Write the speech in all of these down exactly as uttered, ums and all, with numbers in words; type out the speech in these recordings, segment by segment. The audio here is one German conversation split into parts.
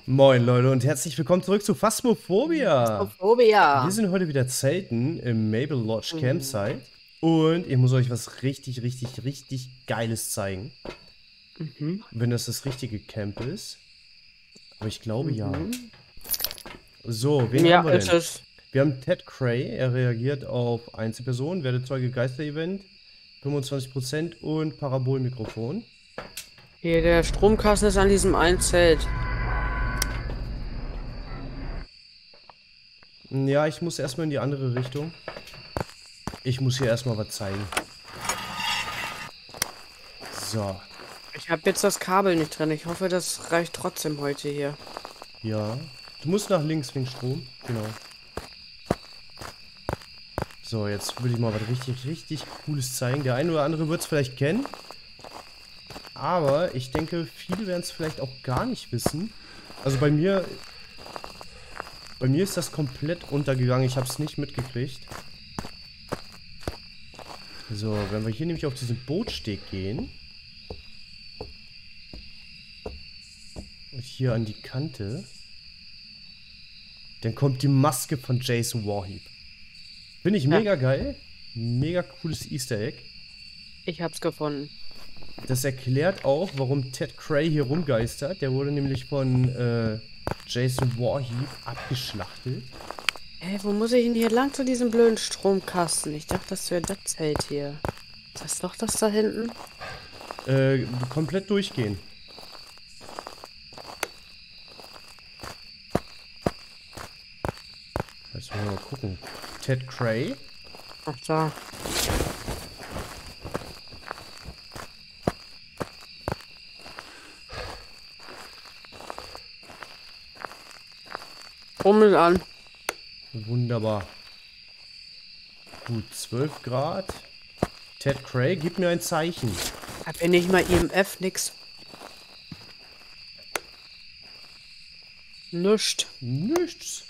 Moin Leute und herzlich willkommen zurück zu Phasmophobia. Phobia. Wir sind heute wieder zelten im Maple Lodge Mhm. Campsite und ich muss euch was richtig, richtig, richtig Geiles zeigen. Mhm. Wenn das das richtige Camp ist. Aber ich glaube ja. Mhm. So, wen Ja, haben wir ist denn? es. Wir haben Ted Cray, er reagiert auf Einzelpersonen, Werdezeuge Geister-Event, fünfundzwanzig Prozent und Parabolmikrofon. Hier, der Stromkasten ist an diesem einen Zelt. Ja, ich muss erstmal in die andere Richtung. Ich muss hier erstmal was zeigen. So. Ich habe jetzt das Kabel nicht drin. Ich hoffe, das reicht trotzdem heute hier. Ja. Du musst nach links wegen Strom. Genau. So, jetzt will ich mal was richtig, richtig Cooles zeigen. Der eine oder andere wird es vielleicht kennen. Aber ich denke, viele werden es vielleicht auch gar nicht wissen. Also bei mir... Bei mir ist das komplett untergegangen. Ich habe es nicht mitgekriegt. So, wenn wir hier nämlich auf diesen Bootsteg gehen. Und hier an die Kante. Dann kommt die Maske von Jason Voorhees. Finde ich Ja. mega geil. Mega cooles Easter Egg. Ich hab's gefunden. Das erklärt auch, warum Ted Cray hier rumgeistert. Der wurde nämlich von äh, Jason Voorhees abgeschlachtet. Hey, wo muss ich denn hier lang zu diesem blöden Stromkasten? Ich dachte, das wäre das Zelt hier. Ist das doch das da hinten? Äh, komplett durchgehen. Jetzt wollen wir mal gucken. Ted Cray. Ach da. Rummel an. Wunderbar. Gut, zwölf Grad. Ted Cray, gib mir ein Zeichen. Hab ja nicht mal I M F, nix. Nischt. Nichts.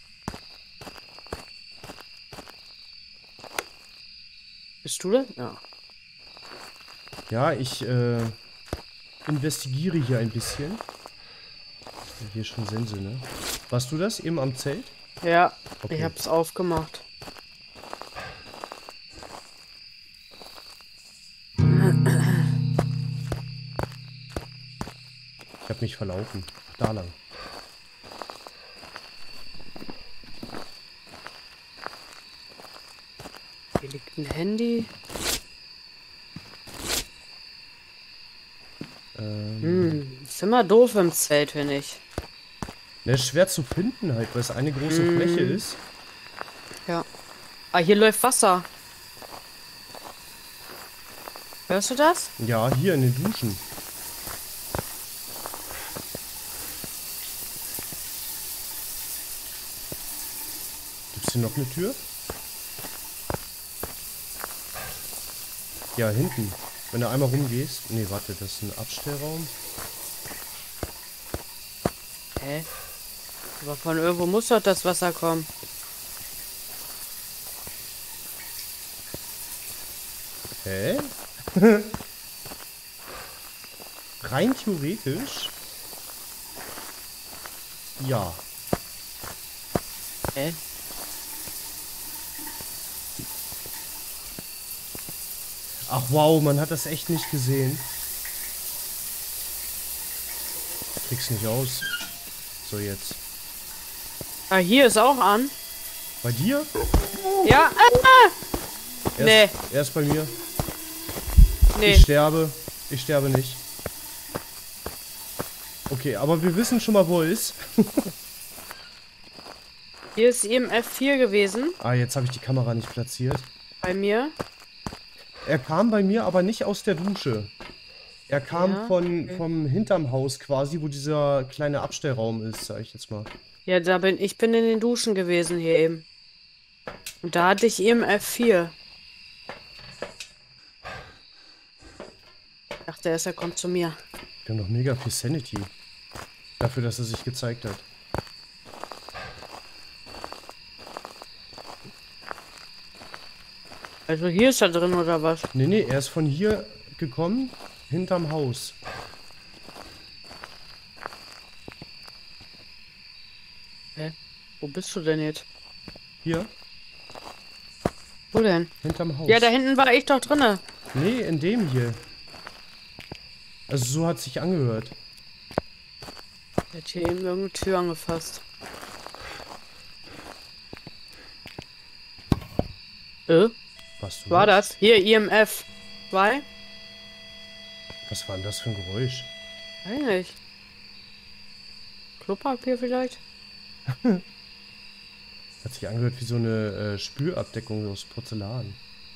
Bist du das? Ja. Ja, ich äh, investigiere hier ein bisschen. Hier ist schon Sense, ne? Warst du das eben am Zelt? Ja, Okay. ich hab's aufgemacht. Ich habe mich verlaufen. Da lang. Hier liegt ein Handy. Ähm, Hm, ist immer doof im Zelt, finde ich. ne, ist schwer zu finden halt, weil es eine große Mm. Fläche ist. Ja. Ah, hier läuft Wasser. Hörst du das? Ja, hier in den Duschen. Gibt's hier noch eine Tür? Ja, hinten. Wenn du einmal rumgehst. Ne, warte, das ist ein Abstellraum. Hä? Aber von irgendwo muss doch das Wasser kommen. Hä? Rein theoretisch. Ja. Hä? Ach wow, man hat das echt nicht gesehen. Krieg's nicht aus. So, jetzt. Ah, hier ist auch an. Bei dir? Ja. Ah! Er Nee. ist, er ist bei mir. Nee. Ich sterbe. Ich sterbe nicht. Okay, aber wir wissen schon mal, wo er ist. Hier ist I M F vier gewesen. Ah, jetzt habe ich die Kamera nicht platziert. Bei mir. Er kam bei mir aber nicht aus der Dusche. Er kam Ja, von, okay. vom hinterm Haus quasi, wo dieser kleine Abstellraum ist, sag ich jetzt mal. Ja, da bin ich bin in den Duschen gewesen hier eben. Und da hatte ich I M F vier. Ich dachte erst, er kommt zu mir. Wir haben doch mega viel Sanity. Dafür, dass er sich gezeigt hat. Also hier ist er drin oder was? Nee, nee, er ist von hier gekommen, hinterm Haus. Hä? Wo bist du denn jetzt? Hier, Wo denn? hinterm Haus. Ja, da hinten war ich doch drinne. Nee, in dem hier. Also so hat sich angehört. Der hat hier eben irgendeine Tür angefasst. Äh? Was du War das? Hier, I M F. zwei? Was war denn das für ein Geräusch? Weiß nicht. Klopapier vielleicht? Hat sich angehört wie so eine äh, Spülabdeckung aus Porzellan.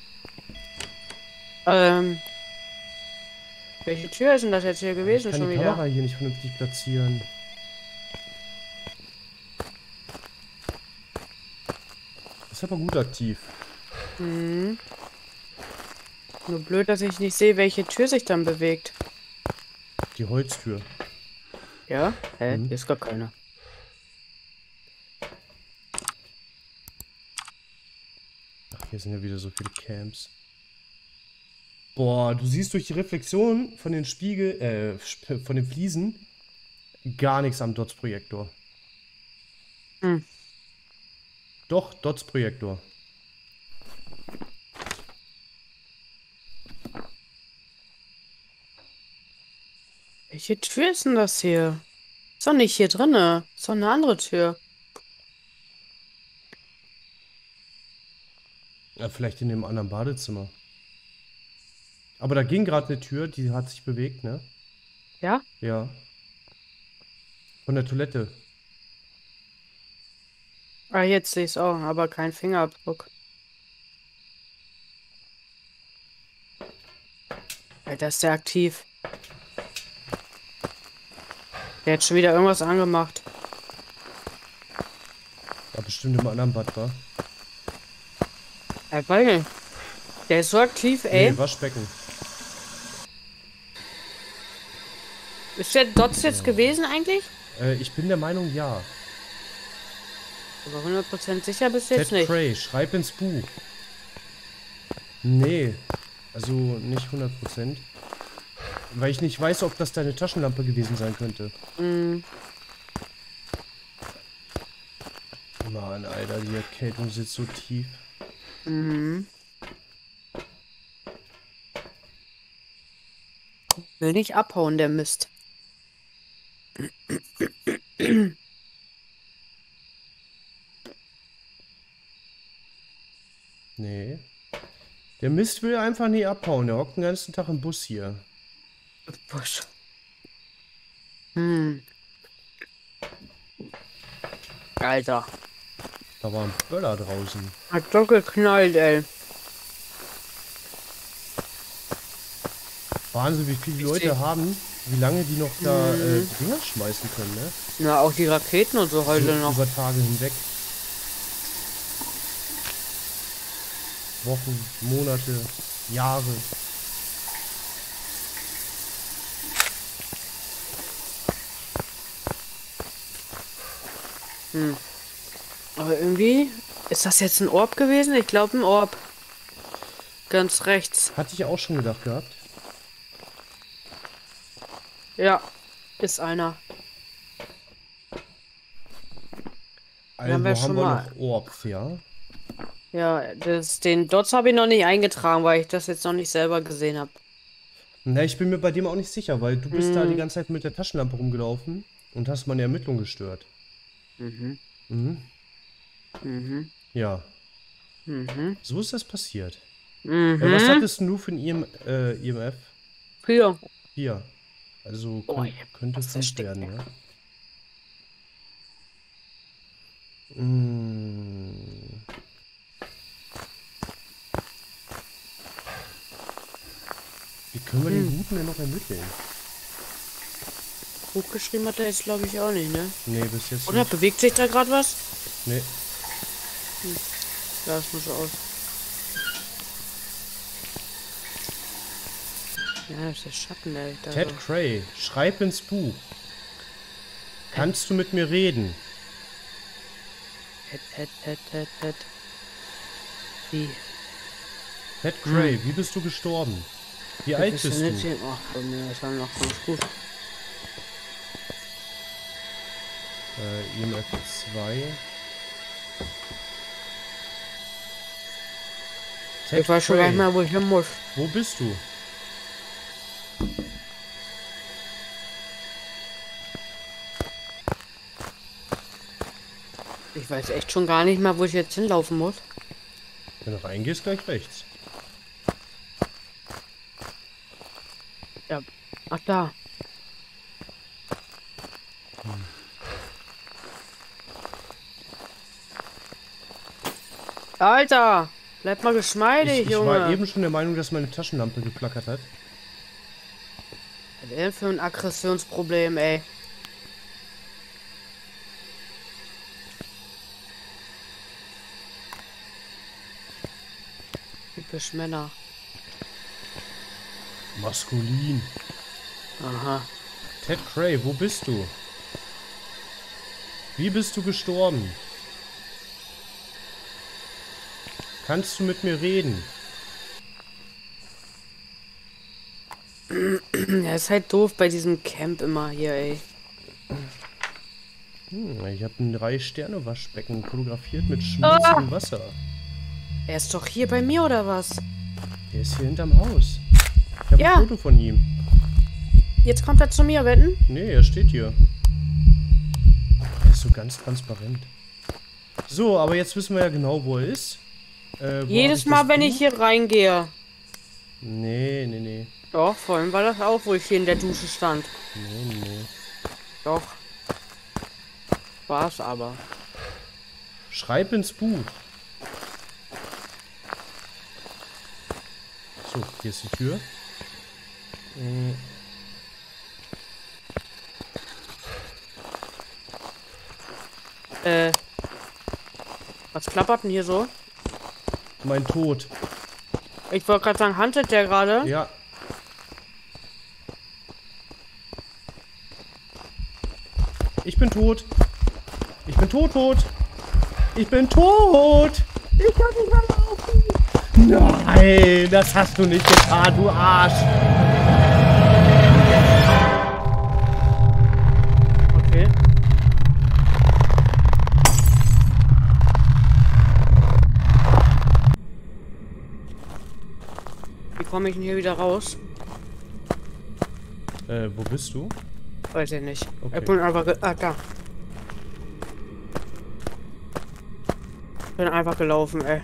Ähm. Welche Tür ist denn das jetzt hier gewesen Ich kann schon die wieder? Kamera hier nicht vernünftig platzieren. Ist aber gut aktiv. Mhm. Nur blöd, dass ich nicht sehe, welche Tür sich dann bewegt. Die Holztür. Ja? Hä? Mhm. Hier ist gar keine. Ach, hier sind ja wieder so viele Camps. Boah, du siehst durch die Reflexion von den Spiegel, äh, sp- von den Fliesen gar nichts am Dots-Projektor. Hm. Doch, Dots-Projektor. Welche Tür ist denn das hier? Ist doch nicht hier drinne. Ist doch eine andere Tür. Ja, vielleicht in dem anderen Badezimmer. Aber da ging gerade eine Tür, die hat sich bewegt, ne? Ja? Ja. Von der Toilette. Ah, jetzt sehe ich es auch, aber kein Fingerabdruck. Alter, ist der aktiv. Der hat schon wieder irgendwas angemacht. War bestimmt im anderen Bad, war. Ey, weiß nicht. Der ist so aktiv, ey. Nee, Waschbecken. Ist der Dots jetzt gewesen eigentlich? Äh, ich bin der Meinung, ja. Aber hundert Prozent sicher bist du Ted jetzt nicht. Cray, schreib ins Buch. Nee, also nicht hundert Prozent. Weil ich nicht weiß, ob das deine Taschenlampe gewesen sein könnte. Mhm. Mann, Alter, die Erkältung sitzt so tief. Mhm. Will nicht abhauen, der Mist. Nee. Der Mist will einfach nie abhauen. Der hockt den ganzen Tag im Bus hier. Busch. Hm. Alter. Da war ein Böller draußen. Hat doch geknallt, ey. Wahnsinn, wie viele Ich Leute seh- haben, wie lange die noch da äh, Mhm. Dinger schmeißen können, ne? Na, auch die Raketen und so heute So noch. über Tage hinweg. Wochen, Monate, Jahre. Hm. Aber irgendwie, ist das jetzt ein Orb gewesen? Ich glaube ein Orb. Ganz rechts. Hatte ich auch schon gedacht gehabt. Ja, ist einer. Also haben wir haben schon wir mal. noch Orbs, ja? Ja, das, den Dots habe ich noch nicht eingetragen, weil ich das jetzt noch nicht selber gesehen habe. Na, ich bin mir bei dem auch nicht sicher, weil du bist da die Mhm. ganze Zeit mit der Taschenlampe rumgelaufen und hast meine Ermittlung gestört. Mhm. Mhm. Mhm. Ja, Mhm. so ist das passiert. Mhm. Äh, was hattest du für ein I M, äh, I M F? Hier. Hier. Also Oh, könnt, ja, könnte was, der fünf steckt werden, weg. ja? Mm. Wie können wir den Hm. Guten denn noch ermitteln? Hochgeschrieben hat er jetzt, glaube ich, auch nicht, ne? Nee, bis jetzt Oder nicht. bewegt sich da gerade was? Nee. Ja, das muss so aus. Ja, das ist der Schatten, der da Ted so. Cray, schreib ins Buch. Kannst du mit mir reden? Ted, Ted, Ted, Ted, Ted. Wie? Ted Cray, wie bist du gestorben? Wie alt bist du? Ach, bei mir ist er noch ganz gut. Äh, E M F zwei. Ich weiß schon gar nicht mehr, wo ich hin muss. Wo bist du? Ich weiß echt schon gar nicht mehr, wo ich jetzt hinlaufen muss. Wenn du reingehst, gleich rechts. Ja. Ach, da. Hm. Alter! Bleib mal geschmeidig, Ich, ich Junge. war eben schon der Meinung, dass meine Taschenlampe geflackert hat. Was ist denn für ein Aggressionsproblem, ey? Typisch Männer. Maskulin. Aha. Ted Cray, wo bist du? Wie bist du gestorben? Kannst du mit mir reden? Ja, ist halt doof bei diesem Camp immer hier, ey. Hm, ich habe ein Drei-Sterne-Waschbecken fotografiert mit schmutzigem Ah! Wasser. Er ist doch hier bei mir, oder was? Der ist hier hinterm Haus. Ich habe Ja. ein Foto von ihm. Jetzt kommt er zu mir, wetten? Nee, er steht hier. Er ist so ganz transparent. So, aber jetzt wissen wir ja genau, wo er ist. Äh, wo Jedes hab ich Mal, das wenn Buch? ich hier reingehe. Nee, nee, nee. Doch, vorhin war das auch, wo ich hier in der Dusche stand. Nee, nee. Doch. War's aber. Schreib ins Buch. So, hier ist die Tür. Hm. Äh. Was klappert denn hier so? Mein Tod. Ich wollte gerade sagen, handelt der gerade? Ja. Ich bin tot. Ich bin tot, tot. Ich bin tot. Ich kann nicht mehr laufen. Nein, das hast du nicht getan, du Arsch. Okay. Wie komme ich denn hier wieder raus? Äh, wo bist du? Weiß ich nicht. Okay. Ich bin einfach... ge- Ah, da. Bin einfach gelaufen, ey.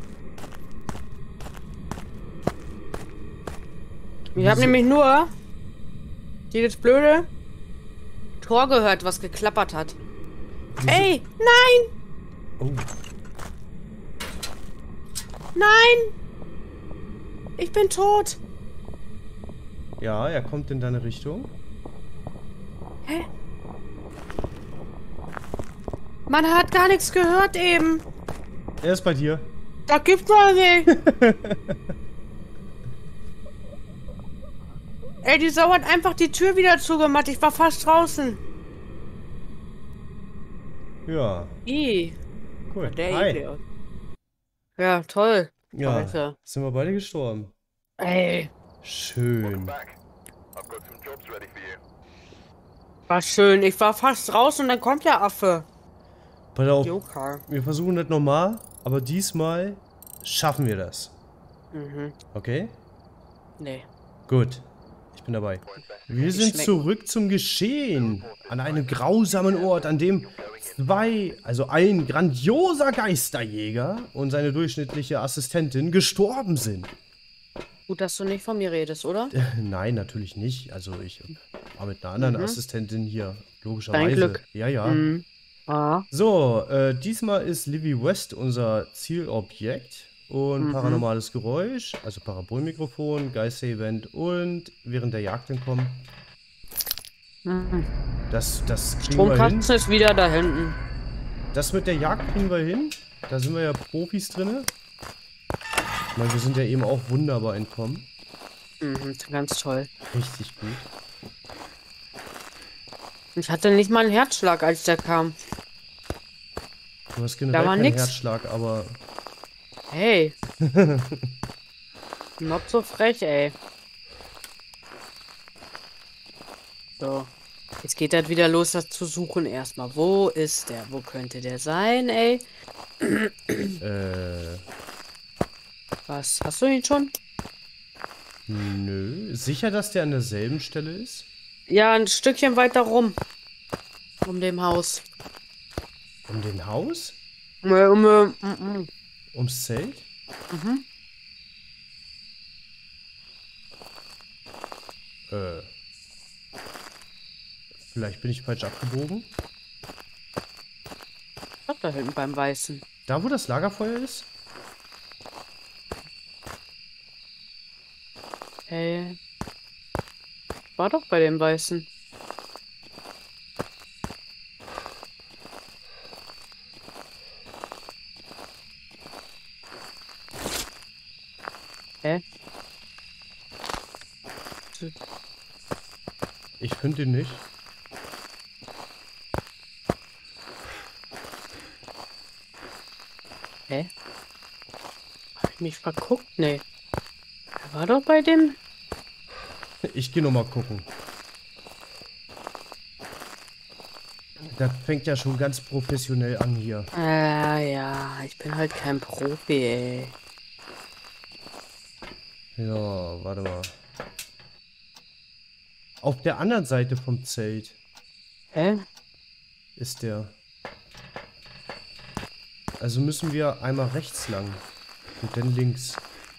Ich habe Wieso? nämlich nur dieses blöde Tor gehört, was geklappert hat. Wieso? Ey, nein! Oh, Nein! Ich bin tot! ja, er kommt in deine Richtung. Hä? Man hat gar nichts gehört eben. Er ist bei dir. Da gibt's doch nicht. Ey, die Sau hat einfach die Tür wieder zugemacht. Ich war fast draußen. Ja, Ih. cool. Der Hi. eklig aus. Ja, toll. Ja, Alter. sind wir beide gestorben. Ey, Schön. war schön. Ich war fast draußen und dann kommt der Affe. Pass auf, Joker. wir versuchen das nochmal, aber diesmal schaffen wir das. Mhm. Okay? Nee. Gut. Ich bin dabei. Wir sind schmecken. zurück zum Geschehen. An einem grausamen Ort, an dem zwei, also ein grandioser Geisterjäger und seine durchschnittliche Assistentin gestorben sind. Gut, dass du nicht von mir redest, oder? Nein, natürlich nicht. Also ich war mit einer anderen Mhm. Assistentin hier, logischerweise. Dein Glück. Ja, ja. Mhm. Ah. So, äh, diesmal ist Livy West unser Zielobjekt. Und Mhm. paranormales Geräusch, also Parabolmikrofon, Geister-Event und während der Jagd entkommen. Mhm. Das, das kriegen wir hin. Stromkasten ist wieder da hinten. Das mit der Jagd kriegen wir hin. Da sind wir ja Profis drin. Ich meine, wir sind ja eben auch wunderbar entkommen. Mhm, ganz toll. Richtig gut. Ich hatte nicht mal einen Herzschlag, als der kam. Du hast generell war keinen nix. Herzschlag, aber Hey. Not so frech, ey. So. Jetzt geht das wieder los, das zu suchen erstmal. Wo ist der? Wo könnte der sein, ey? Äh, Was? Hast du ihn schon? nö. Sicher, dass der an derselben Stelle ist? Ja, ein Stückchen weiter rum. Um dem Haus. Um den Haus? Um, um, um, um. Ums Zelt? Mhm. Äh. Vielleicht bin ich falsch abgebogen. Doch, da hinten beim Weißen. Da, wo das Lagerfeuer ist? Hey. War doch bei dem Weißen. Hä? Ich finde ihn nicht. Hä? Hab ich mich verguckt? Nee. Er war doch bei dem. Ich gehe nochmal gucken. Das fängt ja schon ganz professionell an hier. Äh, ja, ich bin halt kein Profi, ey. Ja, warte mal. Auf der anderen Seite vom Zelt Hä? ist der. Also müssen wir einmal rechts lang und dann links.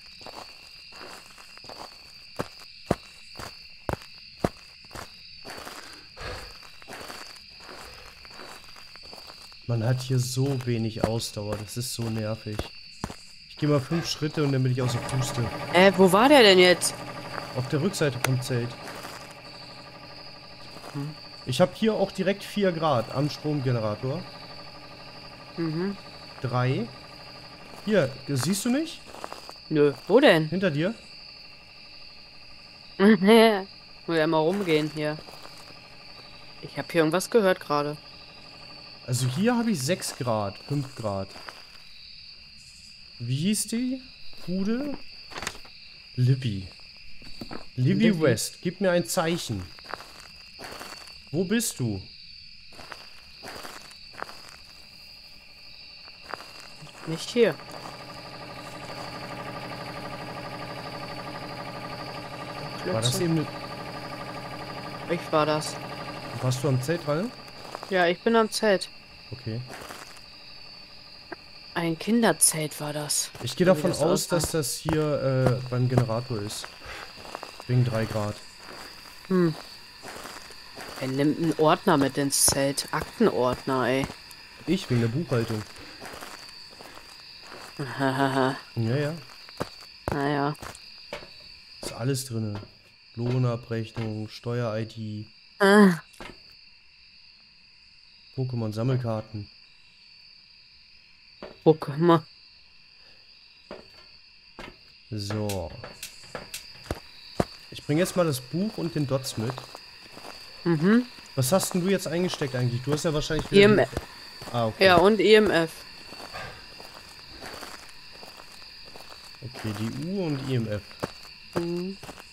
Man hat hier so wenig Ausdauer, das ist so nervig. Ich gehe mal fünf Schritte und dann bin ich aus der Puste. Äh, wo war der denn jetzt? Auf der Rückseite vom Zelt. Ich habe hier auch direkt vier Grad am Stromgenerator. Mhm. drei. Hier, siehst du mich? Nö, wo denn? Hinter dir? Muss ja mal rumgehen hier. Ich habe hier irgendwas gehört gerade. Also hier habe ich sechs Grad, fünf Grad. Wie hieß die? Bude? Libby. Libby Libby. West, gib mir ein Zeichen. Wo bist du? Nicht hier. War das eben... Ich war das. Warst du am Zelt dran? Ja, ich bin am Zelt. Okay. Ein Kinderzelt war das. Ich gehe So wie davon das aus, aussah. dass das hier äh, beim Generator ist. Wegen drei Grad. Hm. Er nimmt einen Ordner mit ins Zelt. Aktenordner, ey. Ich, wegen der Buchhaltung. Hahaha. Ja, ja. Naja. Ist alles drin. Lohnabrechnung, Steuer-I D, Ah. Pokémon-Sammelkarten. Guck mal. So. Ich bringe jetzt mal das Buch und den Dots mit. Mhm. Was hast denn du jetzt eingesteckt eigentlich? Du hast ja wahrscheinlich... E M F. Ah, okay. Ja, und E M F. Okay, die U und E M F. Mhm.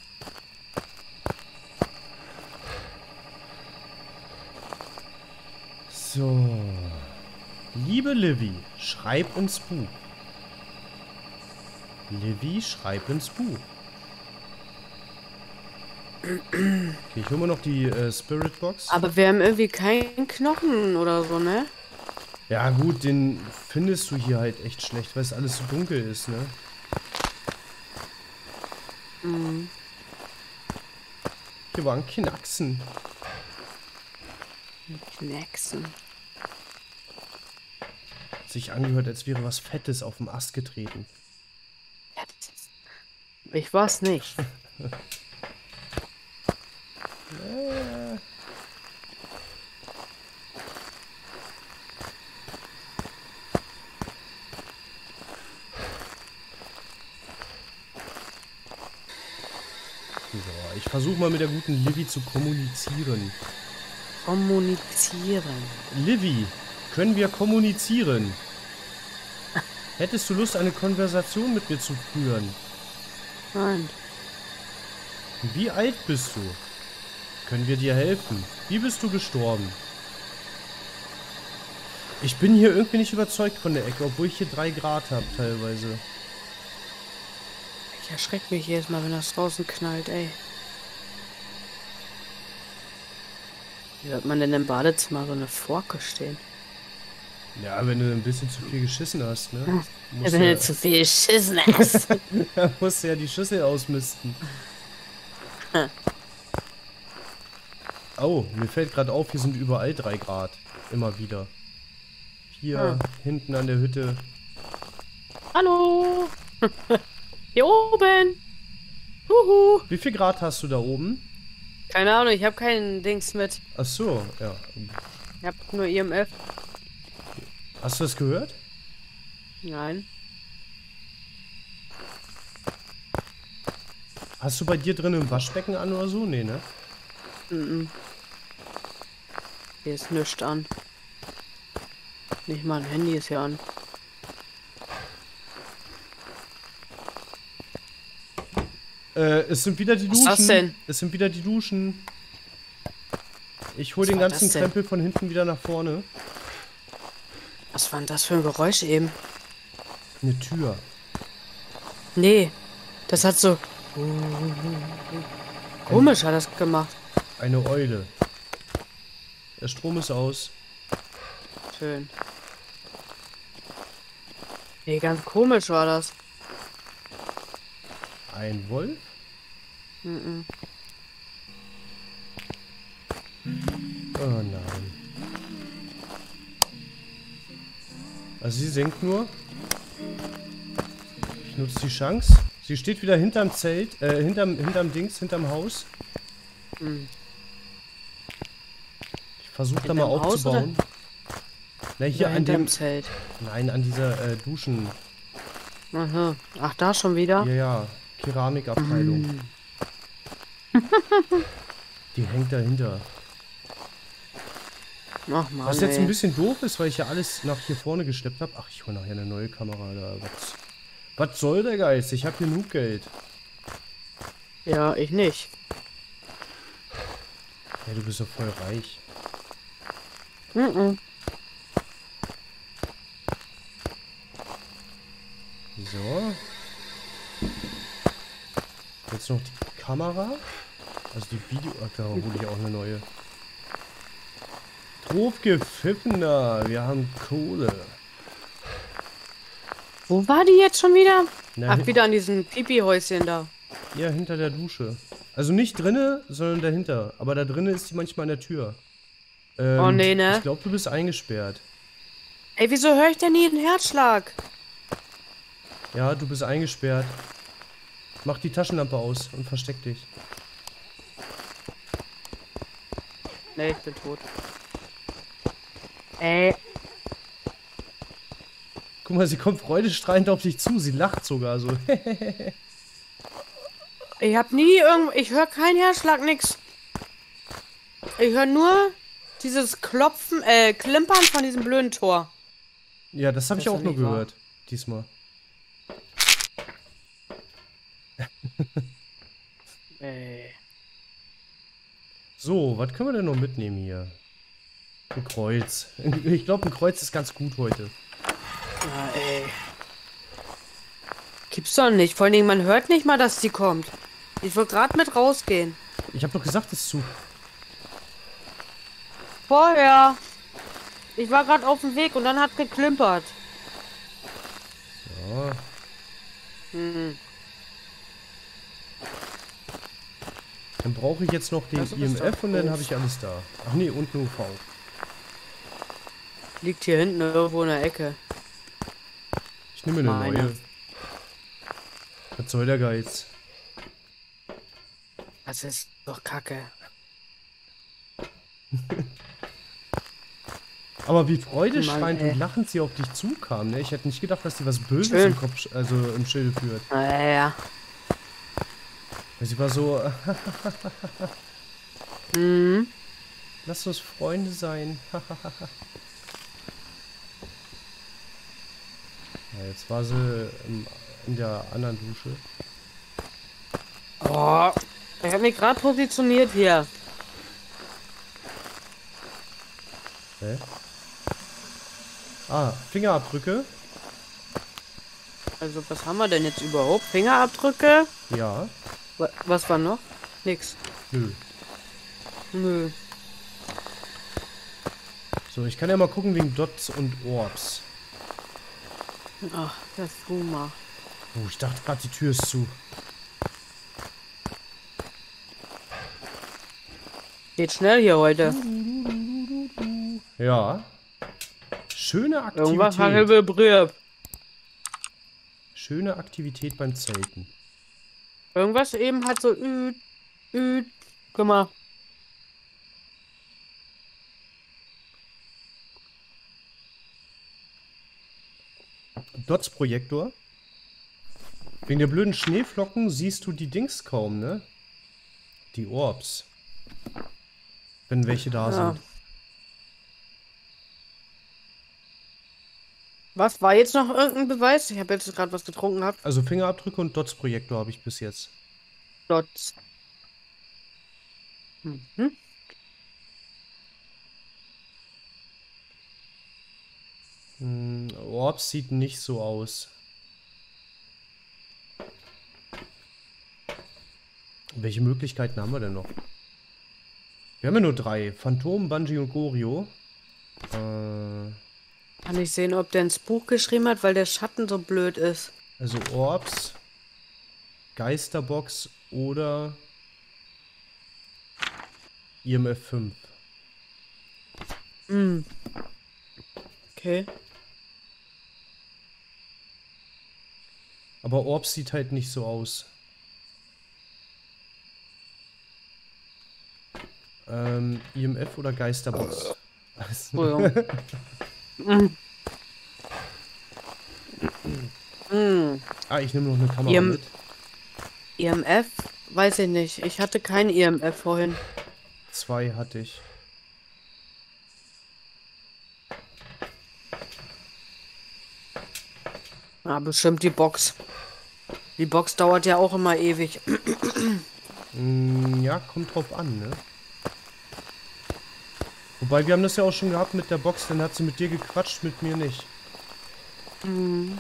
So. Liebe Livy, schreib ins Buch. Livy, schreib ins Buch. Okay, ich hole mir noch die äh, Spirit Box. Aber wir haben irgendwie keinen Knochen oder so, ne? Ja gut, den findest du hier halt echt schlecht, weil es alles so dunkel ist, ne? Mhm. Hier waren Knacksen. Knacksen. Hat sich angehört, als wäre was Fettes auf dem Ast getreten. Ich war's nicht. Äh. So, ich versuche mal mit der guten Livy zu kommunizieren. Kommunizieren. Livy, können wir kommunizieren? Hättest du Lust, eine Konversation mit mir zu führen? Nein. Wie alt bist du? Können wir dir helfen? Wie bist du gestorben? Ich bin hier irgendwie nicht überzeugt von der Ecke, obwohl ich hier drei Grad habe teilweise. Ich erschrecke mich jedes Mal, wenn das draußen knallt, ey. Wie hört man denn im Badezimmer so eine Forke stehen? Ja, wenn du ein bisschen zu viel geschissen hast, ne? Musst Also wenn ja, du zu viel geschissen hast. musst du ja die Schüssel ausmisten. Oh, mir fällt gerade auf, hier sind überall drei Grad. Immer wieder. Hier, Ah. hinten an der Hütte. Hallo! Hier oben! Huhu! Wie viel Grad hast du da oben? Keine Ahnung, ich habe keinen Dings mit. Ach so, ja. Ich habe nur I M F. Hast du das gehört? Nein. Hast du bei dir drin ein Waschbecken an oder so? Nee, ne? Mhm. Hier ist nichts an. Nicht mal ein Handy ist hier an. Äh, es sind wieder die Was Duschen. ist das denn? Es sind wieder die Duschen. Ich hol den war ganzen das denn? Krempel von hinten wieder nach vorne. Was war denn das für ein Geräusch eben? Eine Tür. Nee, das hat so... Komisch hat das gemacht. Eine Eule. Der Strom ist aus. Schön. Nee, ganz komisch war das. Ein Wolf? Mhm. Oh nein. Also sie senkt nur. Ich nutze die Chance. Sie steht wieder hinterm Zelt, äh, hinterm, hinterm Dings, hinterm Haus. Mhm. Ich versuche da mal Hinterm Haus, aufzubauen. Na, hier Hier an hinterm dem... Zelt. Nein, an dieser äh, Duschen... Aha. Ach, da schon wieder? Ja, ja. Keramikabteilung. Mhm. Die hängt dahinter. Ach Mann, Was jetzt ey. ein bisschen doof ist, weil ich ja alles nach hier vorne geschleppt habe. Ach, ich hole nachher eine neue Kamera. Da. Was, was soll der Geist? Ich habe genug Geld. Ja, ich nicht. Ja, du bist doch voll reich. Mhm. So. Jetzt noch die Kamera. Also die Video... Ach, da hole ich auch eine neue. Drauf gepfiffener. Wir haben Kohle. Wo war die jetzt schon wieder? Na, Ach, hin- wieder an diesem Pipi-Häuschen da. Ja, hinter der Dusche. Also nicht drinne, sondern dahinter. Aber da drinne ist die manchmal an der Tür. Ähm, Oh, nee, ne? Ich glaube, du bist eingesperrt. Ey, wieso höre ich denn nie den Herzschlag? Ja, du bist eingesperrt. Mach die Taschenlampe aus und versteck dich. Nee, ich bin tot. Ey, Guck mal, sie kommt freudestrahlend auf dich zu. Sie lacht sogar so. ich hab nie irgend... Ich höre keinen Herzschlag, nix. Ich höre nur dieses Klopfen, äh, Klimpern von diesem blöden Tor. Ja, das habe ich Das auch ist nur nicht wahr. gehört. Diesmal. Ey. So, was können wir denn noch mitnehmen hier? Ein Kreuz. Ich glaube, ein Kreuz ist ganz gut heute. Ja, ey. Gibt's doch nicht. Vor allen Dingen, man hört nicht mal, dass sie kommt. Ich will gerade mit rausgehen. Ich habe doch gesagt, es ist zu. Vorher. Ich war gerade auf dem Weg und dann hat geklimpert. Ja. Hm. Dann brauche ich jetzt noch den Also I bist M du F und dann doof. habe ich alles da. Ach nee, und eine U V. Liegt hier hinten irgendwo in der Ecke. Ich nehme eine Meine. neue. Was soll der Geiz? Das ist doch kacke. Aber wie freudestrahlend Mann, ey. und lachend sie auf dich zukam, ne? Ich hätte nicht gedacht, dass die was Böses Schön. im Kopf, sch- also im Schilde führt. Naja. Weil sie war so, Mhm. lass uns Freunde sein. Ja, jetzt war sie im, in der anderen Dusche. Oh. Ich habe mich gerade positioniert hier. Hä? Ah, Fingerabdrücke? Also, was haben wir denn jetzt überhaupt? Fingerabdrücke? Ja. Wa- Was war noch? Nix. Nö. Nö. So, ich kann ja mal gucken wegen Dots und Orbs. Ach, das Fuma. Oh, ich dachte gerade, die Tür ist zu. Geht schnell hier heute. Ja. Schöne Irgendwas hat Aktivität. er vibriert. Schöne Aktivität beim Zelten. Irgendwas eben hat so üt, üt gemacht. Dots-Projektor. Wegen der blöden Schneeflocken siehst du die Dings kaum, ne? Die Orbs. Wenn welche da Ja. sind. Was war jetzt noch irgendein Beweis? Ich habe jetzt gerade was getrunken gehabt. Also Fingerabdrücke und Dots-Projektor habe ich bis jetzt. Dots. Mhm. Hm, Orbs sieht nicht so aus. Welche Möglichkeiten haben wir denn noch? Wir haben ja nur drei. Phantom, Bungie und Gorio. Äh, Kann ich sehen, ob der ins Buch geschrieben hat, weil der Schatten so blöd ist. also Orbs, Geisterbox oder I M F fünf. Hm. Okay. Aber Orbs sieht halt nicht so aus. Ähm, I M F oder Geisterbox? Oh ja. mm. Mm. Ah, ich nehme noch eine Kamera I M mit. I M F? Weiß ich nicht. Ich hatte kein I M F vorhin. Zwei hatte ich. Ah, bestimmt die Box. Die Box dauert ja auch immer ewig. Mm, ja, kommt drauf an, ne? Wobei, wir haben das ja auch schon gehabt mit der Box, dann hat sie mit dir gequatscht, mit mir nicht. Mhm.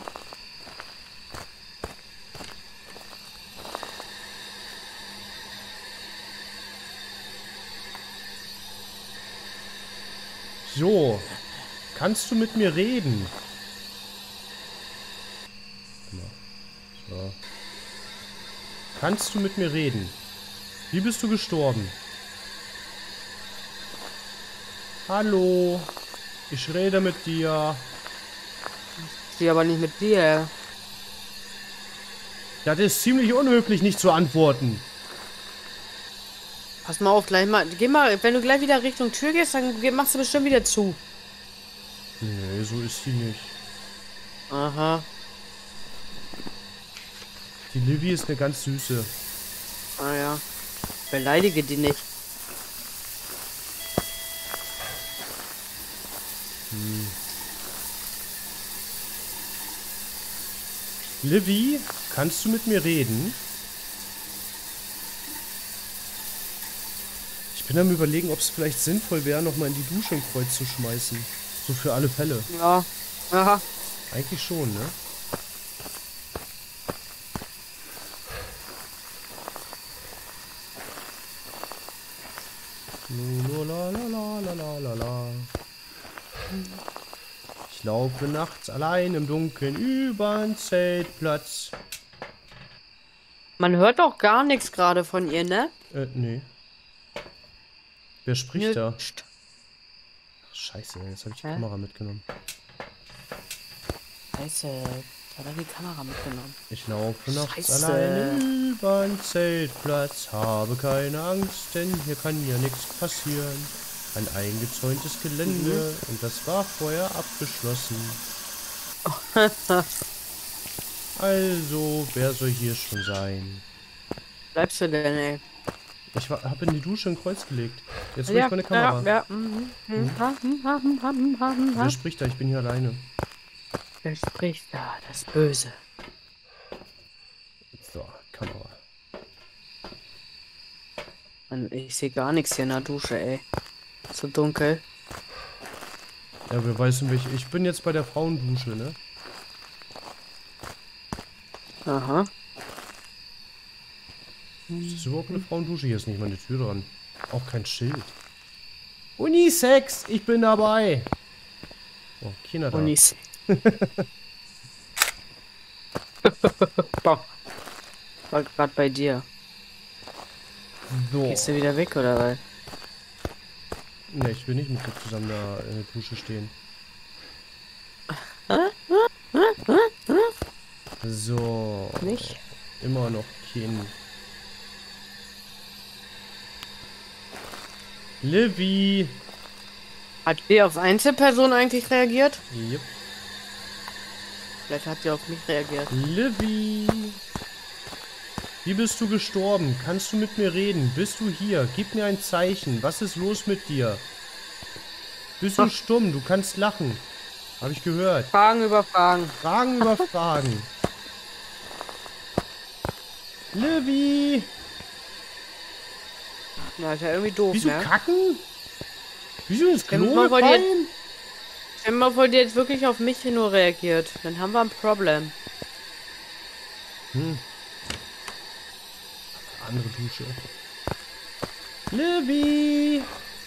So, kannst du mit mir reden? So. Kannst du mit mir reden? Wie bist du gestorben? Hallo, ich rede mit dir. Ich stehe aber nicht mit dir. Das ist ziemlich unhöflich, nicht zu antworten. Pass mal auf, gleich mal. Geh mal, wenn du gleich wieder Richtung Tür gehst, dann geh- machst du bestimmt wieder zu. Nee, so ist sie nicht. Aha. Die Livy ist eine ganz süße. Ah ja. Beleidige die nicht. Hm. Livy, kannst du mit mir reden? Ich bin am Überlegen, ob es vielleicht sinnvoll wäre, nochmal in die Dusche ein Kreuz zu schmeißen. So für alle Fälle. Ja. Aha. Eigentlich schon, ne? Lalalala. Ich laufe nachts allein im Dunkeln übern Zeltplatz. Man hört doch gar nichts gerade von ihr, ne? Äh, nee. Wer spricht da? Nüscht. Ach, scheiße, jetzt habe ich die Hä? Kamera mitgenommen. Scheiße. Jetzt hat er die Kamera mitgenommen. Ich laufe nachts Scheiße. allein übern Zeltplatz, habe keine Angst, denn hier kann ja nichts passieren. Ein eingezäuntes Gelände und das war vorher abgeschlossen. Also, wer soll hier schon sein? Bleibst du denn, ey? Ich habe in die Dusche ein Kreuz gelegt. Jetzt hol ich meine Kamera. Ja, ja. Mhm. Mhm. Haben, haben, haben, haben, Wer haben. spricht da? Ich bin hier alleine. Wer spricht da? Das Böse. So, Kamera. Mann, ich sehe gar nichts hier in der Dusche, ey. So dunkel. Ja, wer weiß in welche. Ich bin jetzt bei der Frauendusche, ne? Aha. Ist das überhaupt eine Frauendusche? Hier ist nicht mal eine Tür dran. Auch kein Schild. Unisex, ich bin dabei. Oh, keiner da. Unis. Boah. War gerade bei dir. So. Gehst du wieder weg oder was? Ne, ich will nicht mit dir zusammen da in der Dusche stehen. So. Nicht? Immer noch kein. Livy. Hat sie auf Einzelpersonen eigentlich reagiert? Yep. Vielleicht hat sie auf mich reagiert. Livy. Wie bist du gestorben? Kannst du mit mir reden? Bist du hier? Gib mir ein Zeichen. Was ist los mit dir? Bist du Ach. stumm? Du kannst lachen. Habe ich gehört. Fragen über Fragen. Fragen über Fragen. Livy. Na, ist ja irgendwie doof, Wieso ne? kacken? Wieso ins Stell Klo mal vor, die gefallen? Stell dir mal vor, die jetzt wirklich auf mich nur reagiert. Dann haben wir ein Problem. Hm. Andere Dusche. Livy!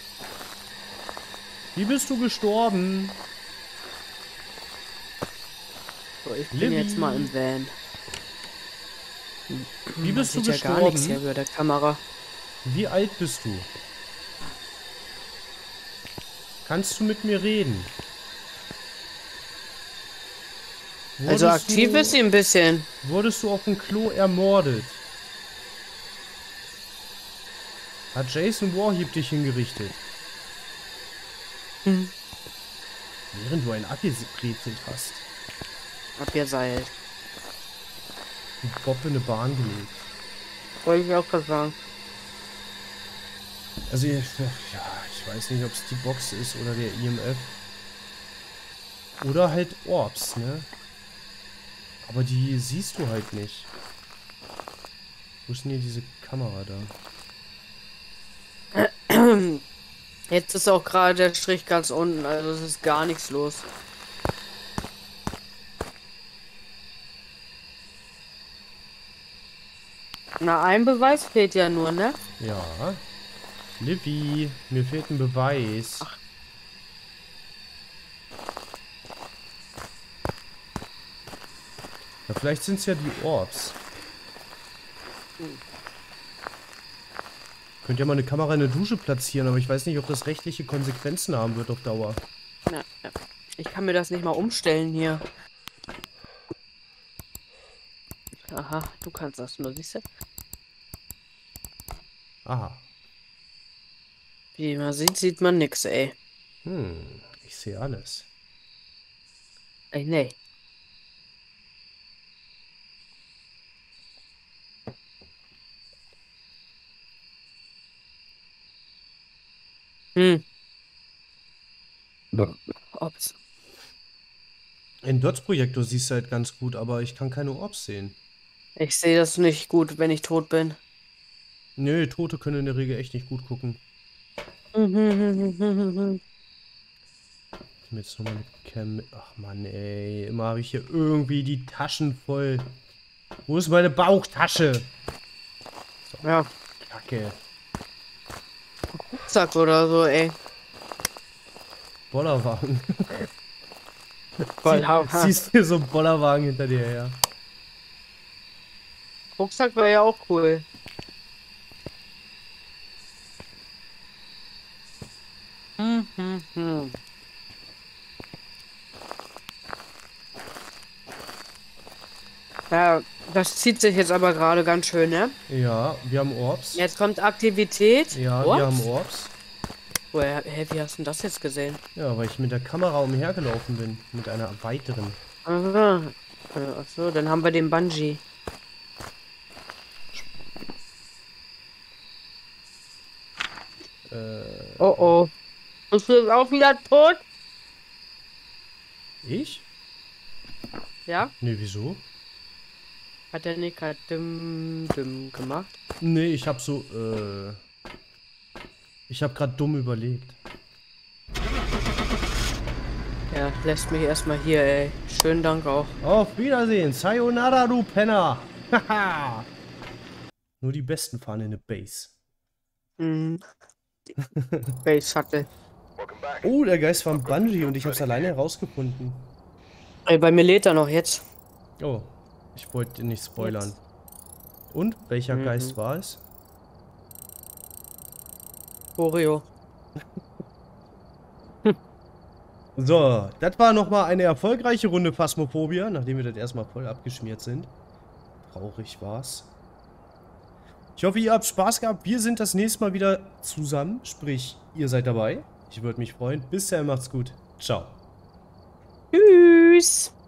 Wie bist du gestorben? So, ich bin Livy. jetzt mal im Van. Wie bist du Sieht ja gar nichts hier gestorben? über der Kamera. Wie alt bist du? Kannst du mit mir reden? Also Wurdest aktiv du, ist sie ein bisschen. Wurdest du auf dem Klo ermordet? Hat Jason Warheap dich hingerichtet? Hm. Während du einen abgebrezelt hast. Abgeseilt. Und Bob in eine Bahn gelegt. Wollte ich auch gerade sagen. Also, ich, ja, ich weiß nicht, ob es die Box ist oder der I M F. Oder halt Orbs, ne? Aber die siehst du halt nicht. Wo ist denn hier diese Kamera da? Jetzt ist auch gerade der Strich ganz unten, also es ist gar nichts los. Na, ein Beweis fehlt ja nur, ne? Ja. Livy, mir fehlt ein Beweis. Ach. Ja, vielleicht sind es ja die Orbs. Hm. Könnt ja mal eine Kamera in der Dusche platzieren, aber ich weiß nicht, ob das rechtliche Konsequenzen haben wird auf Dauer. Ja, ja. Ich kann mir das nicht mal umstellen hier. Aha, du kannst das nur, siehst du? Aha. Wie man sieht, sieht man nix, ey. Hm, ich sehe alles. Ey, nee. Hm. Ops. In Dots-Projektor siehst du halt ganz gut, aber ich kann keine Orbs sehen. Ich sehe das nicht gut, wenn ich tot bin. Nö, Tote können in der Regel echt nicht gut gucken. Ich nehme jetzt nochmal eine Cam mit. Ach man, ey. Immer habe ich hier irgendwie die Taschen voll. Wo ist meine Bauchtasche? Ja, Kacke. Rucksack oder so, ey. Bollerwagen. Bollerwagen. Siehst du so einen Bollerwagen hinter dir her? Rucksack wäre ja auch cool. Hm, hm, hm. Ja, das zieht sich jetzt aber gerade ganz schön, ne? Ja, wir haben Orbs. Jetzt kommt Aktivität. Ja, What? wir haben Orbs. Woher, hä, wie hast du denn das jetzt gesehen? Ja, weil ich mit der Kamera umhergelaufen bin. Mit einer weiteren. Aha. Äh, Achso, dann haben wir den Bungee. Äh, Oh oh. Bist du jetzt auch wieder tot? ich? Ja? Nee, wieso? Hat der Nick halt dumm, dumm gemacht? Nee, ich hab so, äh... Ich hab grad dumm überlegt. Ja, lässt mich erstmal hier, ey. Schönen Dank auch. Auf Wiedersehen. Sayonara, du Penner. Haha. Nur die Besten fahren in eine Base. Mhm. Base Shuttle. Oh, der Geist war ein Bungee und ich hab's alleine herausgefunden. Ey, bei mir lädt er noch jetzt. Oh, ich wollte nicht spoilern. Und? Welcher Mhm. Geist war es? Oreo. So, das war nochmal eine erfolgreiche Runde Phasmophobia, nachdem wir das erstmal voll abgeschmiert sind. Traurig war's. Ich hoffe, ihr habt Spaß gehabt. Wir sind das nächste Mal wieder zusammen. Sprich, ihr seid dabei. Ich würde mich freuen. Bis dahin, macht's gut. Ciao. Tschüss.